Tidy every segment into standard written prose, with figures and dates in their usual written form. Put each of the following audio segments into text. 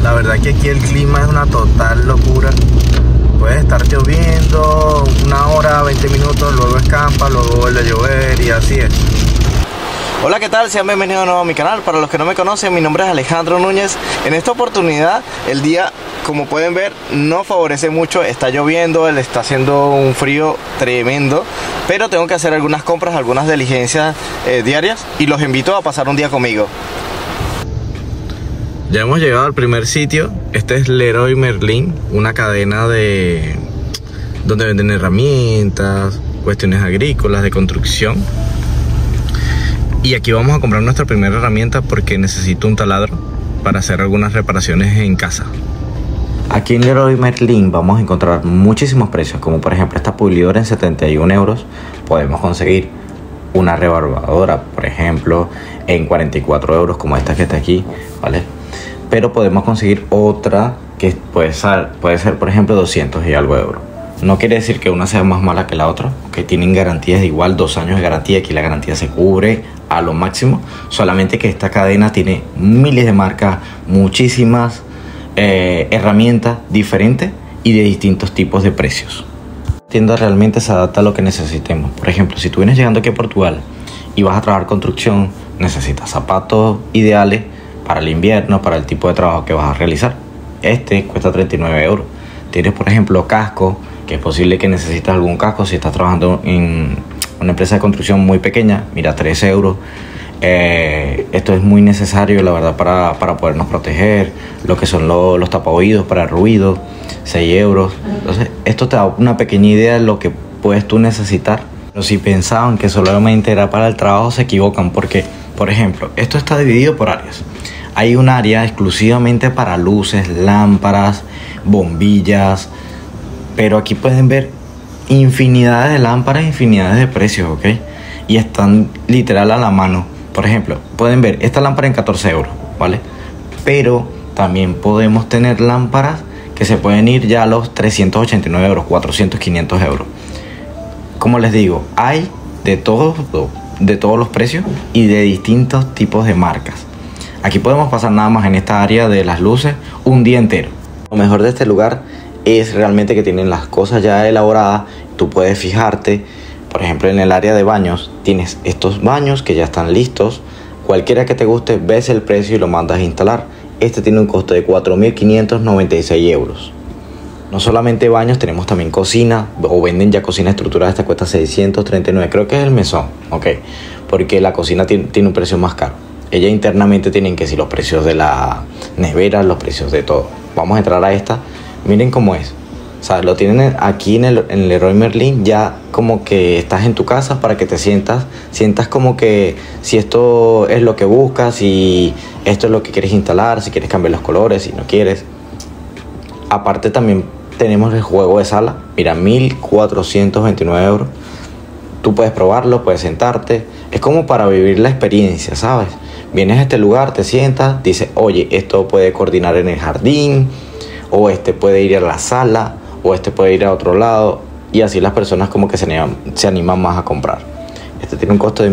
La verdad que aquí el clima es una total locura. Puede estar lloviendo una hora, 20 minutos, luego escampa, luego vuelve a llover y así es. Hola, ¿qué tal? Sean bienvenidos de nuevo a mi canal. Para los que no me conocen, mi nombre es Alejandro Núñez. En esta oportunidad, el día, como pueden ver, no favorece mucho. Está lloviendo, le está haciendo un frío tremendo, pero tengo que hacer algunas compras, algunas diligencias diarias, y los invito a pasar un día conmigo. Ya hemos llegado al primer sitio. Este es Leroy Merlin, una cadena donde venden herramientas, cuestiones agrícolas, de construcción. Y aquí vamos a comprar nuestra primera herramienta porque necesito un taladro para hacer algunas reparaciones en casa. Aquí en Leroy Merlin vamos a encontrar muchísimos precios, como por ejemplo esta pulidora en 71 euros. Podemos conseguir una rebarbadora, por ejemplo, en 44 euros, como esta que está aquí, ¿vale? Pero podemos conseguir otra que puede ser por ejemplo 200 y algo euros. No quiere decir que una sea más mala que la otra, que tienen garantías de igual, 2 años de garantía. Aquí la garantía se cubre a lo máximo, solamente que esta cadena tiene miles de marcas, muchísimas herramientas diferentes y de distintos tipos de precios. La tienda realmente se adapta a lo que necesitemos. Por ejemplo, si tú vienes llegando aquí a Portugal y vas a trabajar construcción, necesitas zapatos ideales para el invierno, para el tipo de trabajo que vas a realizar. Este cuesta 39 euros. Tienes, por ejemplo, casco, que es posible que necesites algún casco si estás trabajando en una empresa de construcción muy pequeña. Mira, 13 euros. Esto es muy necesario, la verdad, para podernos proteger. Lo que son los tapaoídos para el ruido, 6 euros. Entonces, esto te da una pequeña idea de lo que puedes tú necesitar. Pero si pensaban que solamente era para el trabajo, se equivocan, porque, por ejemplo, esto está dividido por áreas. Hay un área exclusivamente para luces, lámparas, bombillas, pero aquí pueden ver infinidades de lámparas, infinidades de precios, ¿ok? Y están literal a la mano. Por ejemplo, pueden ver esta lámpara en 14 euros, ¿vale? Pero también podemos tener lámparas que se pueden ir ya a los 389 euros, 400, 500 euros. Como les digo, hay de todos los precios y de distintos tipos de marcas. Aquí podemos pasar nada más en esta área de las luces un día entero. Lo mejor de este lugar es realmente que tienen las cosas ya elaboradas. Tú puedes fijarte, por ejemplo, en el área de baños, tienes estos baños que ya están listos. Cualquiera que te guste, ves el precio y lo mandas a instalar. Este tiene un costo de 4.596 euros. No solamente baños, tenemos también cocina, o venden ya cocina estructurada. Esta cuesta 639, creo que es el mesón, ok, porque la cocina tiene un precio más caro. Ella internamente tienen que decir los precios de la nevera, los precios de todo. Vamos a entrar a esta. Miren cómo es. O sea, lo tienen aquí en Leroy Merlin. Ya como que estás en tu casa para que te sientas como que si esto es lo que buscas, si esto es lo que quieres instalar, si quieres cambiar los colores, si no quieres. Aparte también tenemos el juego de sala. Mira, 1.429 euros. Tú puedes probarlo, puedes sentarte. Es como para vivir la experiencia, ¿sabes? Vienes a este lugar, te sientas, dices, oye, esto puede coordinar en el jardín, o este puede ir a la sala, o este puede ir a otro lado, y así las personas como que se animan más a comprar. Este tiene un costo de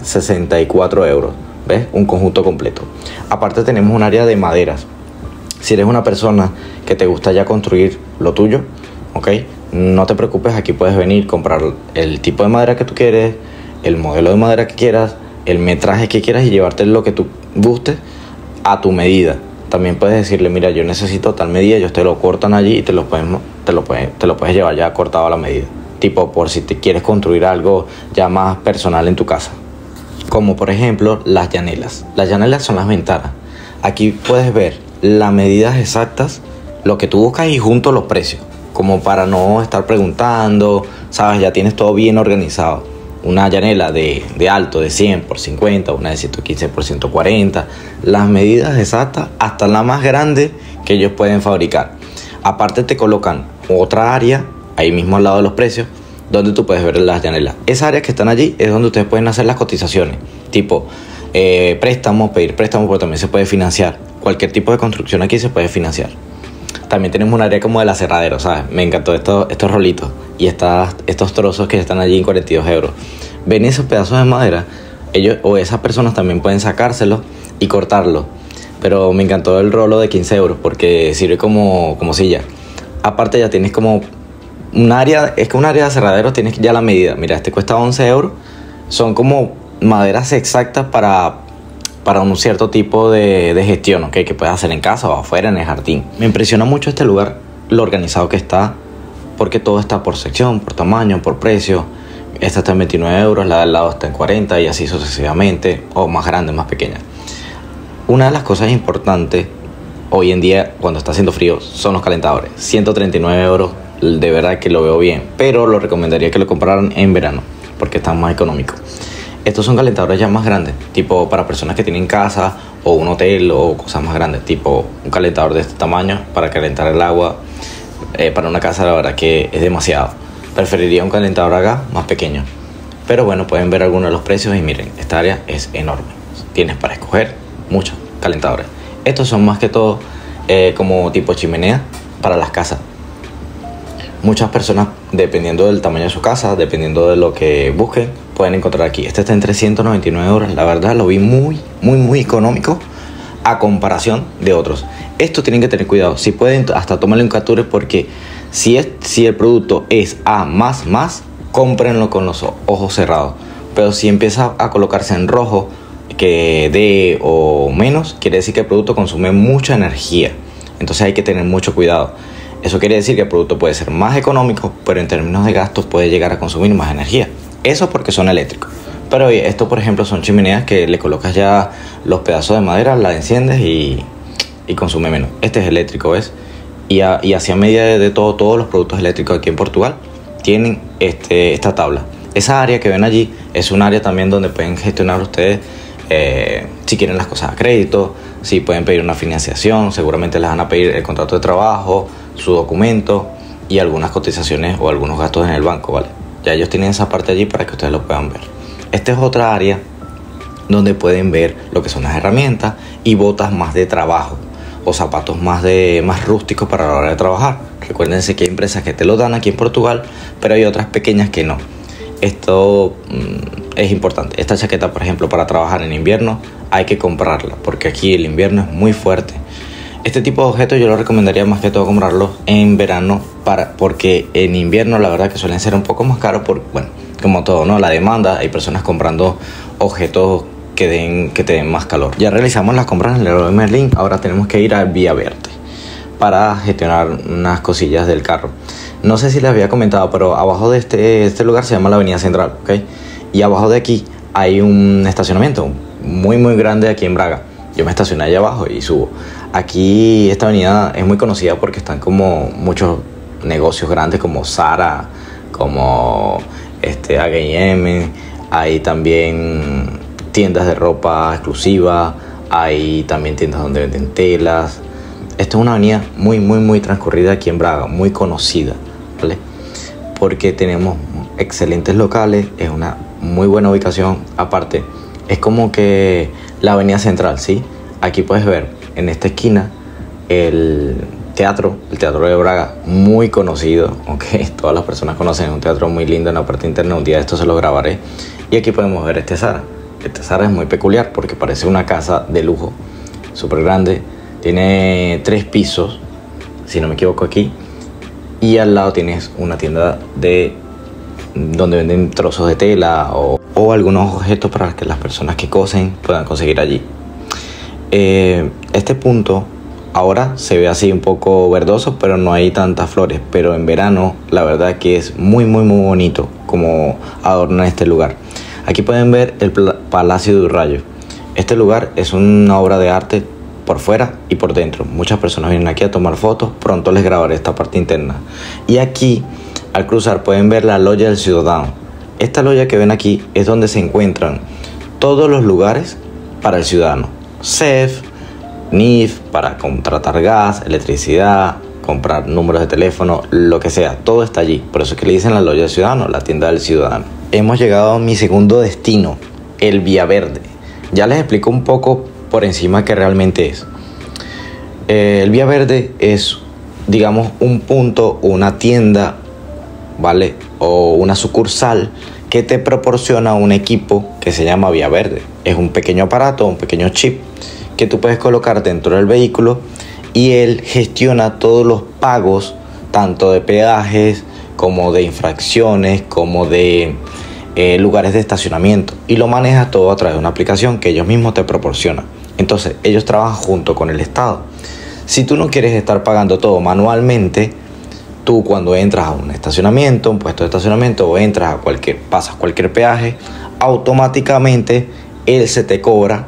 1.064 euros, ¿ves? Un conjunto completo. Aparte tenemos un área de maderas. Si eres una persona que te gusta ya construir lo tuyo, ¿ok? No te preocupes, aquí puedes venir, comprar el tipo de madera que tú quieres, el modelo de madera que quieras, el metraje que quieras y llevarte lo que tú gustes a tu medida. También puedes decirle, mira, yo necesito tal medida, ellos te lo cortan allí y te lo puedes llevar ya cortado a la medida. Tipo, por si te quieres construir algo ya más personal en tu casa. Como por ejemplo las llanelas. Las llanelas son las ventanas. Aquí puedes ver las medidas exactas, lo que tú buscas y junto los precios. Como para no estar preguntando, ¿sabes? Ya tienes todo bien organizado. Una llanela de alto de 100 por 50, una de 115 por 140, las medidas exactas hasta la más grande que ellos pueden fabricar. Aparte te colocan otra área, ahí mismo al lado de los precios, donde tú puedes ver las llanelas. Esas áreas que están allí es donde ustedes pueden hacer las cotizaciones, tipo préstamos, pedir préstamos, pero también se puede financiar. Cualquier tipo de construcción aquí se puede financiar. También tenemos un área como de la aserradero, ¿sabes? Me encantó estos rolitos y estos trozos que están allí en 42 euros. Ven esos pedazos de madera, ellos o esas personas también pueden sacárselos y cortarlos pero me encantó el rolo de 15 euros porque sirve como silla. Aparte ya tienes como un área, es que un área de aserraderos tienes ya la medida. Mira, este cuesta 11 euros. Son como maderas exactas para un cierto tipo de gestión, ¿ok? Que puedes hacer en casa o afuera en el jardín. Me impresiona mucho este lugar, lo organizado que está, porque todo está por sección, por tamaño, por precio. Esta está en 29 euros, la del lado está en 40 y así sucesivamente, o más grande, más pequeña. Una de las cosas importantes hoy en día cuando está haciendo frío son los calentadores. 139 euros, de verdad que lo veo bien, pero lo recomendaría que lo compraran en verano porque están más económicos. Estos son calentadores ya más grandes, tipo para personas que tienen casa o un hotel o cosas más grandes, tipo un calentador de este tamaño para calentar el agua. Para una casa la verdad que es demasiado. Preferiría un calentador acá más pequeño, pero bueno, pueden ver algunos de los precios y miren, esta área es enorme. Tienes para escoger muchos calentadores. Estos son más que todo como tipo chimenea para las casas. Muchas personas, dependiendo del tamaño de su casa, dependiendo de lo que busquen, pueden encontrar aquí. Este está en 399 euros. La verdad lo vi muy económico a comparación de otros. Esto tienen que tener cuidado. Si pueden, hasta tomarle un capture, porque si el producto es A++, cómprenlo con los ojos cerrados. Pero si empieza a colocarse en rojo, que D o menos, quiere decir que el producto consume mucha energía. Entonces hay que tener mucho cuidado. Eso quiere decir que el producto puede ser más económico, pero en términos de gastos puede llegar a consumir más energía. Eso porque son eléctricos. Pero oye, esto por ejemplo son chimeneas que le colocas ya los pedazos de madera, la enciendes y consume menos. Este es eléctrico, ¿ves? Y hacia medida de todos los productos eléctricos aquí en Portugal tienen esta tabla. Esa área que ven allí es un área también donde pueden gestionar ustedes si quieren las cosas a crédito, si pueden pedir una financiación, seguramente les van a pedir el contrato de trabajo, su documento y algunas cotizaciones o algunos gastos en el banco, ¿vale? Ya ellos tienen esa parte allí para que ustedes lo puedan ver. Esta es otra área donde pueden ver lo que son las herramientas y botas más de trabajo o zapatos más rústicos para la hora de trabajar. Recuérdense que hay empresas que te lo dan aquí en Portugal, pero hay otras pequeñas que no. Esto es importante. Esta chaqueta, por ejemplo, para trabajar en invierno hay que comprarla porque aquí el invierno es muy fuerte. Este tipo de objetos yo lo recomendaría más que todo comprarlos en verano porque en invierno la verdad que suelen ser un poco más caros bueno, como todo, ¿no? La demanda, hay personas comprando objetos que te den más calor. Ya realizamos las compras en el Leroy Merlin, ahora tenemos que ir al Vía Verde para gestionar unas cosillas del carro. No sé si les había comentado, pero abajo de este lugar se llama la Avenida Central, ¿ok? Y abajo de aquí hay un estacionamiento muy grande aquí en Braga. Yo me estacioné allá abajo y subo. Aquí esta avenida es muy conocida porque están como muchos negocios grandes como Zara, como H&M, hay también tiendas de ropa exclusiva, hay también tiendas donde venden telas. Esta es una avenida muy transcurrida aquí en Braga, muy conocida, ¿vale? Porque tenemos excelentes locales, es una muy buena ubicación. Aparte, es como que la Avenida Central, ¿sí? Aquí puedes ver en esta esquina el teatro de Braga, muy conocido, okay. Todas las personas conocen, es un teatro muy lindo en la parte interna. Un día de esto se lo grabaré. Y aquí podemos ver este Zara. Este Zara es muy peculiar porque parece una casa de lujo, súper grande. Tiene 3 pisos, si no me equivoco aquí. Y al lado tienes una tienda donde venden trozos de tela o algunos objetos para que las personas que cosen puedan conseguir allí. Este punto ahora se ve así un poco verdoso, pero no hay tantas flores. Pero en verano la verdad que es muy bonito como adorna este lugar. Aquí pueden ver el Palacio de Urrayo. Este lugar es una obra de arte por fuera y por dentro. Muchas personas vienen aquí a tomar fotos. Pronto les grabaré esta parte interna. Y aquí al cruzar pueden ver la Loja del Ciudadano. Esta loya que ven aquí es donde se encuentran todos los lugares para el ciudadano. CEF, NIF, para contratar gas, electricidad, comprar números de teléfono, lo que sea, todo está allí. Por eso es que le dicen la Loja del Ciudadano, la tienda del ciudadano. Hemos llegado a mi segundo destino, el Vía Verde. Ya les explico un poco por encima qué realmente es. El Vía Verde es, digamos, un punto, una tienda, ¿vale? O una sucursal que te proporciona un equipo que se llama Vía Verde. Es un pequeño aparato, un pequeño chip que tú puedes colocar dentro del vehículo y él gestiona todos los pagos, tanto de peajes como de infracciones, como de lugares de estacionamiento, y lo maneja todo a través de una aplicación que ellos mismos te proporcionan. Entonces ellos trabajan junto con el Estado. Si tú no quieres estar pagando todo manualmente, tú cuando entras a un estacionamiento, un puesto de estacionamiento, o entras a pasas cualquier peaje, automáticamente él se te cobra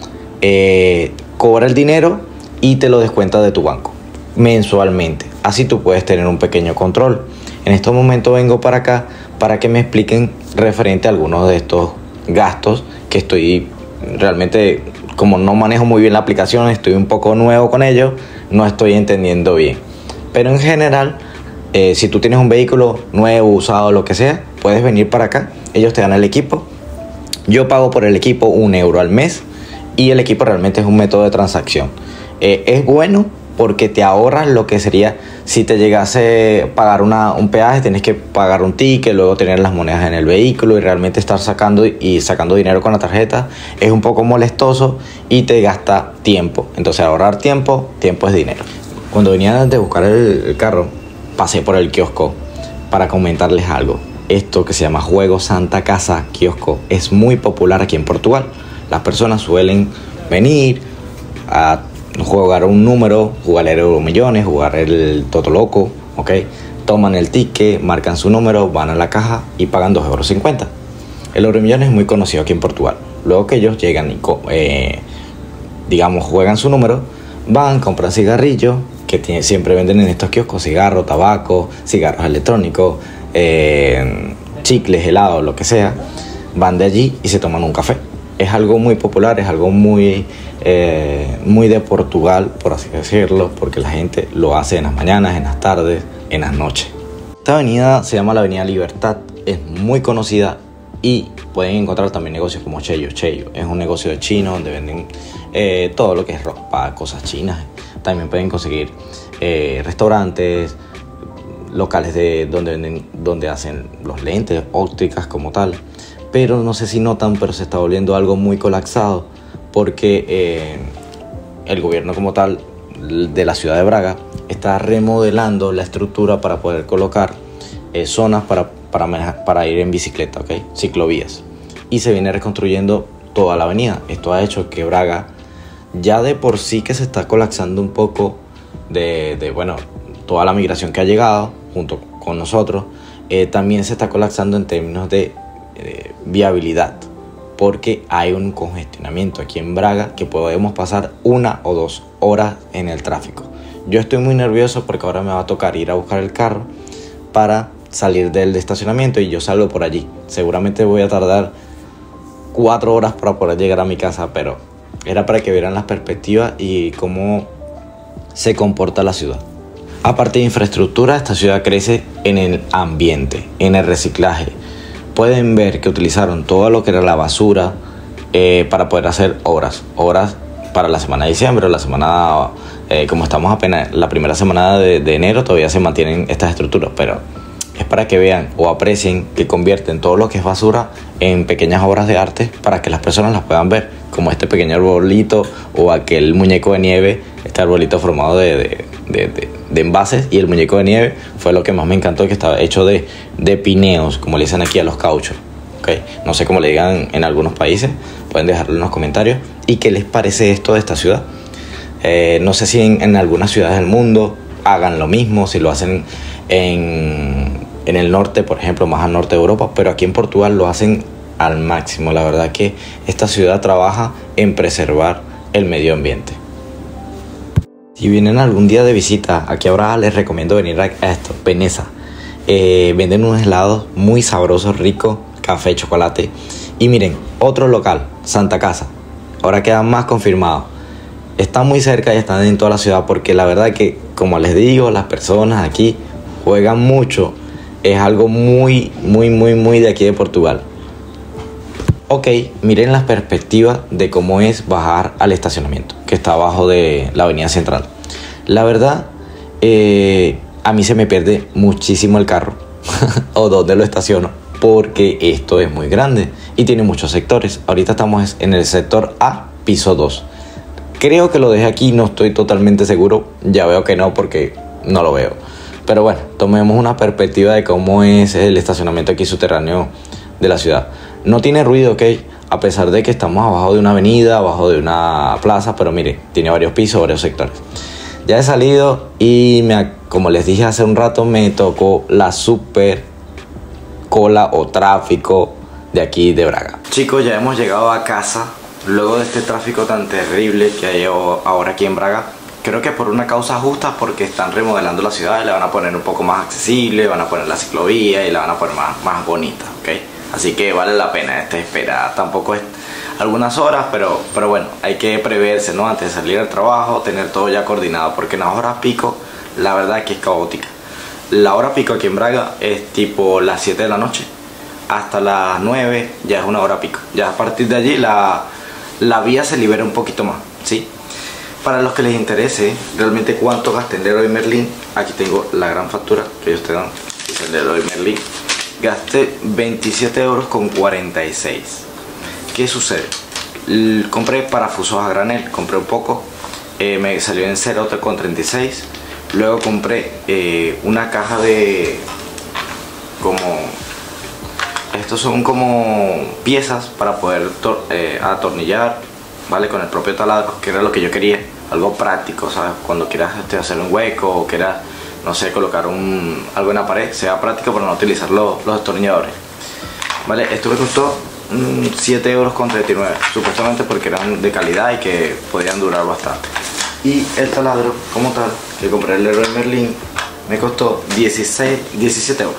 el dinero y te lo descuenta de tu banco mensualmente. Así tú puedes tener un pequeño control. En estos momentos vengo para acá para que me expliquen referente a algunos de estos gastos que estoy realmente, como no manejo muy bien la aplicación, estoy un poco nuevo con ello, no estoy entendiendo bien. Pero en general, si tú tienes un vehículo nuevo, usado, lo que sea, puedes venir para acá. Ellos te dan el equipo. Yo pago por el equipo 1 euro al mes y el equipo realmente es un método de transacción. Es bueno porque te ahorras lo que sería si te llegase a pagar un peaje, tienes que pagar un ticket, luego tener las monedas en el vehículo y realmente estar sacando dinero con la tarjeta es un poco molestoso y te gasta tiempo. Entonces ahorrar tiempo es dinero. Cuando venía de buscar el carro, pasé por el kiosco para comentarles algo. Esto que se llama Juego Santa Casa Kiosco es muy popular aquí en Portugal. Las personas suelen venir a jugar un número, jugar el Euromillones, jugar el Toto Loco, ¿ok? Toman el ticket, marcan su número, van a la caja y pagan 2,50 €. El Euromillones es muy conocido aquí en Portugal. Luego que ellos llegan y juegan su número, van, compran cigarrillos, que siempre venden en estos kioscos, cigarros, tabaco, cigarros electrónicos, chicles, helados, lo que sea. Van de allí y se toman un café. Es algo muy popular, es algo muy de Portugal, por así decirlo, porque la gente lo hace en las mañanas, en las tardes, en las noches. Esta avenida se llama la Avenida Libertad, es muy conocida y pueden encontrar también negocios como Cheyo. Cheyo es un negocio de chino donde venden todo lo que es ropa, cosas chinas. También pueden conseguir restaurantes, locales donde hacen los lentes, ópticas como tal. Pero no sé si notan, pero se está volviendo algo muy colapsado porque el gobierno como tal de la ciudad de Braga está remodelando la estructura para poder colocar zonas para ir en bicicleta, ¿okay? Ciclovías. Y se viene reconstruyendo toda la avenida. Esto ha hecho que Braga, ya de por sí que se está colapsando un poco de toda la migración que ha llegado junto con nosotros, también se está colapsando en términos de viabilidad, porque hay un congestionamiento aquí en Braga que podemos pasar 1 o 2 horas en el tráfico. Yo estoy muy nervioso porque ahora me va a tocar ir a buscar el carro para salir del estacionamiento y yo salgo por allí. Seguramente voy a tardar 4 horas para poder llegar a mi casa, pero era para que vieran las perspectivas y cómo se comporta la ciudad. Aparte de infraestructura, esta ciudad crece en el ambiente, en el reciclaje. Pueden ver que utilizaron todo lo que era la basura para poder hacer obras para la semana de diciembre, la semana, como estamos apenas la primera semana de enero, todavía se mantienen estas estructuras, pero es para que vean o aprecien que convierten todo lo que es basura en pequeñas obras de arte para que las personas las puedan ver, como este pequeño arbolito o aquel muñeco de nieve, este arbolito formado de envases, y el muñeco de nieve fue lo que más me encantó, que estaba hecho de pineos, como le dicen aquí a los cauchos, ¿okay? No sé cómo le digan en algunos países, pueden dejarlo en los comentarios. ¿Y qué les parece esto de esta ciudad? No sé si en algunas ciudades del mundo hagan lo mismo, si lo hacen en el norte, por ejemplo, más al norte de Europa, pero aquí en Portugal lo hacen al máximo. La verdad que esta ciudad trabaja en preservar el medio ambiente. Si vienen algún día de visita aquí a Braga, les recomiendo venir a esto, Veneza. Venden unos helados muy sabrosos, ricos, café, chocolate. Y miren, otro local, Santa Casa. Ahora quedan más confirmados. Están muy cerca y están en toda la ciudad porque la verdad que, como les digo, las personas aquí juegan mucho. Es algo muy de aquí de Portugal. Ok, miren las perspectivas de cómo es bajar al estacionamiento, que está abajo de la avenida central. La verdad, a mí se me pierde muchísimo el carro o dónde lo estaciono, porque esto es muy grande y tiene muchos sectores. Ahorita estamos en el sector A, piso 2. creo que lo dejé aquí, no estoy totalmente seguro. Ya veo que no, porque no lo veo. Pero bueno, tomemos una perspectiva de cómo es el estacionamiento aquí subterráneo de la ciudad. No tiene ruido, ok, a pesar de que estamos abajo de una avenida, abajo de una plaza, pero mire, tiene varios pisos, varios sectores. Ya he salido y como les dije hace un rato, me tocó la super cola o tráfico de aquí de Braga. Chicos, ya hemos llegado a casa luego de este tráfico tan terrible que hay ahora aquí en Braga. Creo que por una causa justa, porque están remodelando la ciudad y la van a poner un poco más accesible, van a poner la ciclovía y la van a poner más bonita, ¿ok? Así que vale la pena esta espera. Tampoco es algunas horas, pero bueno, hay que preverse, ¿no? Antes de salir al trabajo, tener todo ya coordinado, porque en las horas pico, la verdad que es caótica. La hora pico aquí en Braga es tipo las 7 de la noche hasta las 9, ya es una hora pico. Ya a partir de allí la vía se libera un poquito más, ¿sí? Para los que les interese realmente cuánto gasté en Leroy Merlin, aquí tengo la gran factura que ellos te dan, es el Leroy Merlin. Gasté 27,46 €. ¿Qué sucede? Compré parafusos a granel, compré un poco, me salió en 0,36. Luego compré una caja de estos son como piezas para poder atornillar, ¿vale? Con el propio taladro, que era lo que yo quería, algo práctico, ¿sabes? Cuando quieras hacer un hueco o quieras, no sé, colocar algo en la pared, sea práctico para no utilizar los destornilladores, ¿vale? Esto me costó 7,39 €, supuestamente porque eran de calidad y que podían durar bastante. Y el taladro como tal, que compré el Leroy Merlin, me costó 17 €.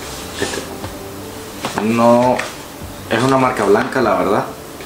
No es una marca blanca, la verdad.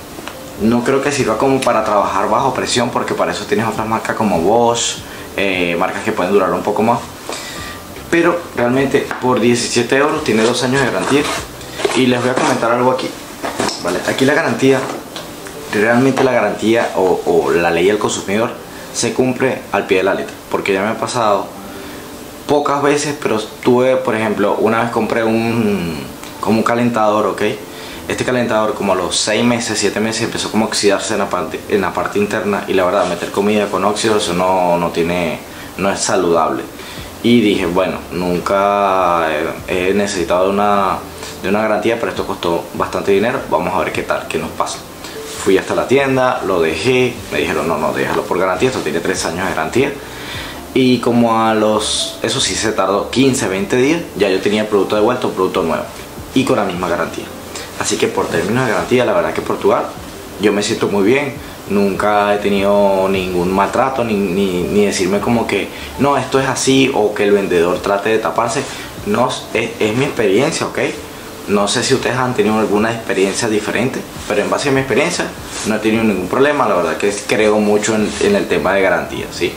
No creo que sirva como para trabajar bajo presión, porque para eso tienes otras marcas como Bosch, marcas que pueden durar un poco más. Pero realmente por 17 € tiene 2 años de garantía. Y les voy a comentar algo aquí, ¿vale? Aquí la garantía, realmente la garantía o la ley del consumidor se cumple al pie de la letra, porque ya me ha pasado pocas veces, pero tuve, por ejemplo, una vez compré como un calentador, ¿ok? Este calentador como a los 6 meses, 7 meses empezó como a oxidarse en la parte interna, y la verdad meter comida con óxido, eso no es saludable. Y dije, bueno, nunca he necesitado de una garantía, pero esto costó bastante dinero, vamos a ver qué tal, qué nos pasa. Fui hasta la tienda, lo dejé, me dijeron no, déjalo por garantía, esto tiene 3 años de garantía. Y como eso sí se tardó 15, 20 días, ya yo tenía el producto devuelto, un producto nuevo y con la misma garantía. Así que por términos de garantía, la verdad que Portugal, yo me siento muy bien. Nunca he tenido ningún maltrato, ni decirme como que no, esto es así, o que el vendedor trate de taparse. No, es mi experiencia, ¿ok? No sé si ustedes han tenido alguna experiencia diferente, pero en base a mi experiencia no he tenido ningún problema. La verdad que creo mucho en el tema de garantía, ¿sí?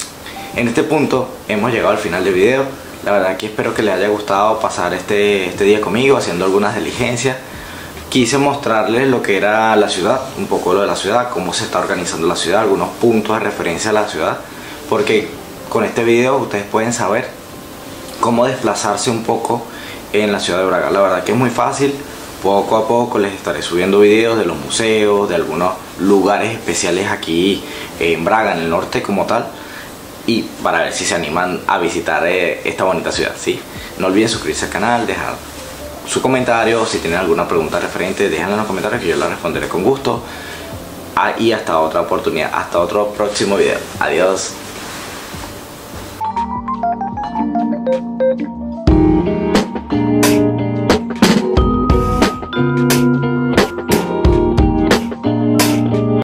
En este punto hemos llegado al final del video. La verdad que espero que les haya gustado pasar este día conmigo haciendo algunas diligencias. Quise mostrarles lo que era la ciudad, un poco lo de la ciudad, cómo se está organizando la ciudad, algunos puntos de referencia a la ciudad, porque con este video ustedes pueden saber cómo desplazarse un poco en la ciudad de Braga. La verdad que es muy fácil. Poco a poco les estaré subiendo videos de los museos, de algunos lugares especiales aquí en Braga, en el norte como tal, y para ver si se animan a visitar esta bonita ciudad, ¿sí? No olviden suscribirse al canal, dejar su comentario, si tienen alguna pregunta referente, déjenla en los comentarios que yo la responderé con gusto. Y hasta otra oportunidad, hasta otro próximo video. Adiós.